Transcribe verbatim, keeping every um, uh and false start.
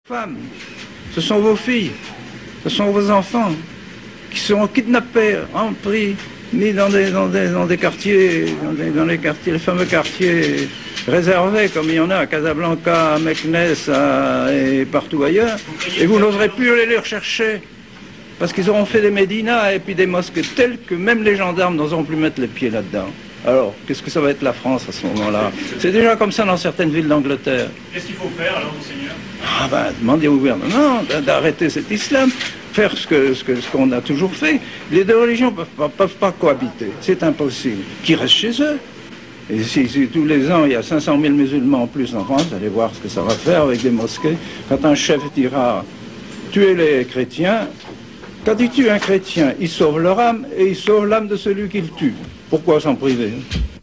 Femmes, ce sont vos filles, ce sont vos enfants qui seront kidnappés, en pris, mis dans des, dans des, dans des quartiers, dans, des, dans les quartiers, les fameux quartiers réservés, comme il y en a à Casablanca, à Meknès à, et partout ailleurs, et vous n'oserez plus aller les rechercher, parce qu'ils auront fait des médinas et puis des mosquées telles que même les gendarmes n'oseront plus mettre les pieds là-dedans. Alors, qu'est-ce que ça va être la France à ce moment-là? C'est déjà comme ça dans certaines villes d'Angleterre. Qu'est-ce qu'il faut faire alors, monseigneur? Ah ben, demander au gouvernement d'arrêter cet islam, faire ce qu'on ce que, ce qu'on a toujours fait. Les deux religions ne peuvent pas, peuvent pas cohabiter, c'est impossible. Qu'ils restent chez eux. Et si, si tous les ans il y a cinq cent mille musulmans en plus en France, allez voir ce que ça va faire avec des mosquées. Quand un chef dira tuer les chrétiens, quand il tue un chrétien, il sauve leur âme et il sauve l'âme de celui qu'il tue. Pourquoi s'en priver?